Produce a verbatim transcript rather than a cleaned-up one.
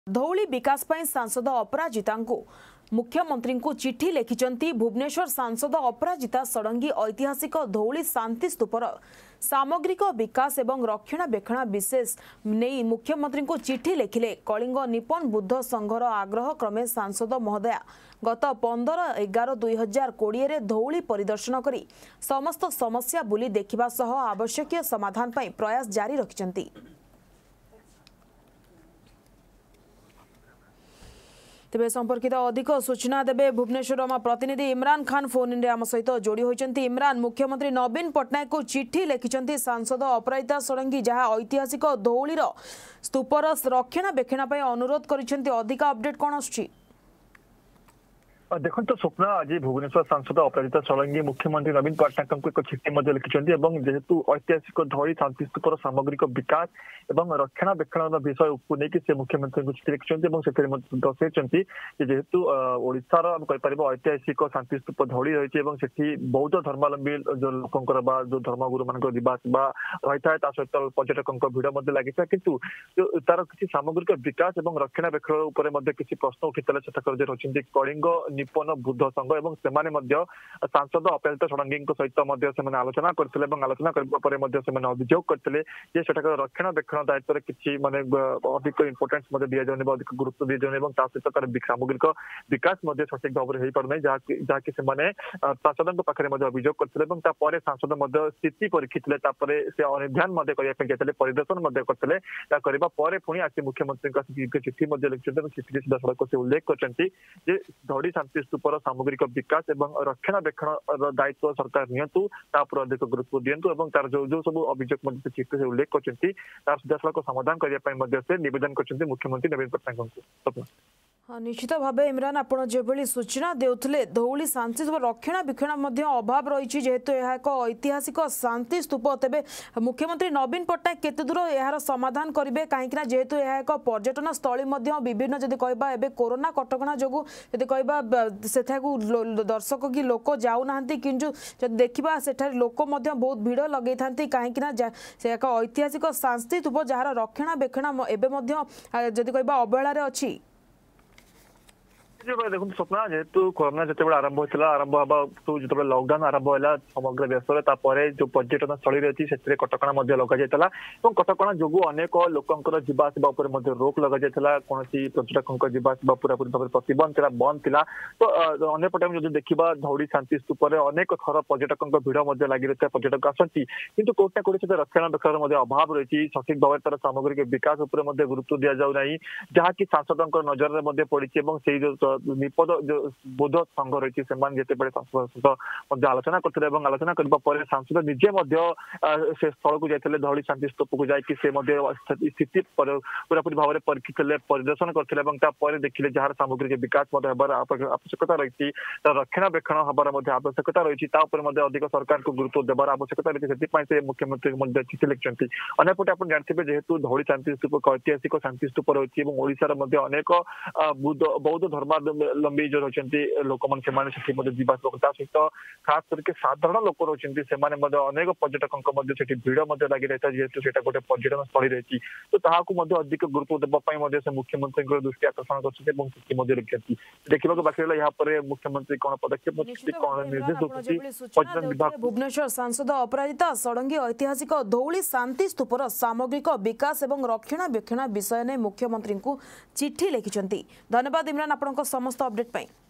धौली विकास ପାଇଁ सांसद अपराजिता मुख्यमंत्री को चिठी लिखिं भुवनेश्वर सांसद अपराजिता षडंगी ऐतिहासिक धौली शांति स्तूपर सामग्रिक विकास एवं रक्षणाबेक्षण विशेष नहीं मुख्यमंत्री को चिठी लिखिले। कलिंग निपन बुद्ध संघर आग्रह क्रमे सांसद महोदया गत पंद्रह एगार दुई हजार कोड़े धौली परिदर्शन करी समस्त समस्या बुली देखा सह आवश्यक समाधान पर प्रयास जारी रखिंट। तेज संपर्कित अधिक सूचना देबे भुवनेश्वर प्रतिनिधि इमरान खान फोन इन आम सहित जोड़ी होती। इमरान, मुख्यमंत्री नवीन पट्टनायक को चिठी लिखिं सांसद अपराजिता षडंगी जहां ऐतिहासिक धौलीर स्तूपर रक्षणाबेक्षण अनुरोध कर अधिक अपडेट कौन आसुछि? देखो तो स्वप्न आज भुवनेश्वर सांसद अपराजिता षडंगी मुख्यमंत्री नवीन पट्टनायक को एक चिठी लिखिं जेहेतु ऐतिहासिक धौली शांति स्तूपर सामग्रिक विकास एवं रक्षणाबेक्षण विषय को लेकिन से मुख्यमंत्री को चिठी लिखिं दर्शाई जेहेतु ओडिशार ऐतिहासिक शांति स्तूप धौली रही बौद्ध धर्मावलंबी जो लोकंर जो धर्मगुरु मान रही है सहित पर्यटकों भिड़ लगी था किंतु तार किसी सामग्रिक विकास और रक्षणाबेक्षण किसी प्रश्न उठिता सेठाकर रही कलिंग निपन बुद्ध संघ एवं सेमाने मध्य सांसद अपराजिता षडंगी सहित आलोचना करते आलोचना करने अभियोग करते रक्षणाबेक्षण दायित्व किसी माने अधिक इंपोर्टेंस दि जाऊनी अधिक गुरुत्व दि जाऊनी सहित तार सामग्रिक विकास सठिक भाव में हो पार जहाँकि सांसद पाखे अभियोग करते सांसद स्थिति परीक्षित से अनुध्यान करते परिदर्शन करते पुणी आसी मुख्यमंत्री चिठी लिखिं चिठी सीधा सड़क से उल्लेख कर धौली शांति स्तूपर सामग्रिक विकास एवं रक्षणाबेक्षण दायित्व सरकार नियंतु तापर अधिक गुरुत्व दियंतु एवं तार जो जो सब अभियोग चिठी से उल्लेख करछंती तार सीधासलख समाधान करने निवेदन करछंती मुख्यमंत्री नवीन पट्टनायक को। हाँ, निश्चित भाव इमरान आपड़ जो सूचना देउथले धौली शांति स्तूप रक्षणाबेक्षण अभाव रही जेहेतु यह एक ऐतिहासिक शांति स्तूप तेबे मुख्यमंत्री नवीन पट्टनायक केते दूर यार समाधान करेंगे कहीं जेहेतु यह एक पर्यटन स्थली विभिन्न जदि कहबा एबे कोरोना कटकणा जोगु जदि कहबा सेठाकू दर्शक कि लोक जाऊना किंतु जब देखा सेठारे लोक बहुत भिड़ लगे था कहीं से एक ऐतिहासिक शांति स्तूप जार रक्षणाबेक्षण एवं जदि कहबा अवहेलार अच्छी। देखो स्वप्न जेहेतु कोरोना जिते आरंभ होता आरंभ हवा तो जो लॉकडाउन आरंभ है समग्र देश में जो पर्यटन स्थली रही है कटकणा लग जाता कटकणा जो अनेक लोकंर जीवासवा रोक लग जाता कौन पर्यटकों जीवासवा पूरापूरी भाव प्रतिबंध था बंद था तो अंपटे जो देखा धौली शांति स्तूप अनेक थर पर्यटकों भिड़ लगी रही है पर्यटक आसती किंतु कोटा कोटी से रक्षणाबेक्षण अभाव रही सठिक भाव तार सामग्रिक विकास गुरुत्व दि जाऊ ना जहाँकि सांसदों नजर में पड़ी जो निपद जो बुद्ध संघ रही सांसद आलोचना करते आलोचना करने सांसद निजे से स्थल को जाते धौली शांति स्तूप को जाकि स्थिति पूरापूरी भाव में परीक्षित परिदर्शन करते देखिले जहां सामग्रिक विकास आवश्यकता रही रक्षणाबेक्षण हबार आवश्यकता रही अधिक सरकार को गुरुत्व देवार आवश्यकता रही से मुख्यमंत्री चिठी लिखिं अनेपटे आप जानते जेहेतु धौली शांति स्तूप ऐतिहासिक शांति स्तूप रही ओडिशार अनेक बौद्ध धर्म लंबी जो रही लोक मैंने जीवास सहित खास करके साधारण लोक रही अनेक पर्यटकों भिड़ लगी रही है जेहेतु से गोटे पर्यटन स्थली रही तो ताकू अधिक गुरुत्व देवाई से मुख्यमंत्री दृष्टि आकर्षण कर लिखिं देखा बाकी यहाँ पर मुख्यमंत्री कौन पदक्षेप कौन निर्देश भुवनेश्वर सांसद अपराजिता षडंगी ऐतिहासिक धौली शांति स्तूपर सामग्रिक विकास और रक्षणाबेक्षण विषय ने मुख्यमंत्री को चिठी लिखिं। धन्यवाद इमरान आपन समस्त अपडेट पाई।